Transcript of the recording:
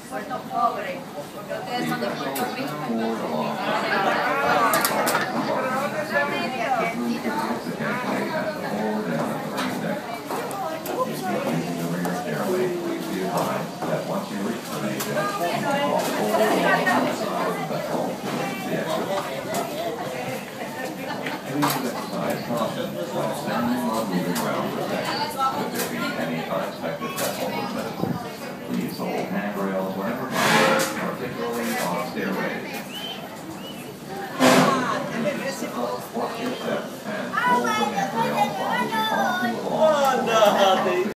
Puerto Pobre, porque ustedes son de Puerto Rico. Exercise caution while standing or moving around, protect. If there be any unexpected death